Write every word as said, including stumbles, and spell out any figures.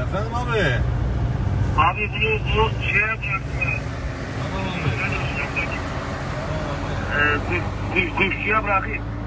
Efendim abi? Abi bunu bu şeye bıraktım. Tamam abi. Ee, kuş, kuş, kuşçuya bırakayım.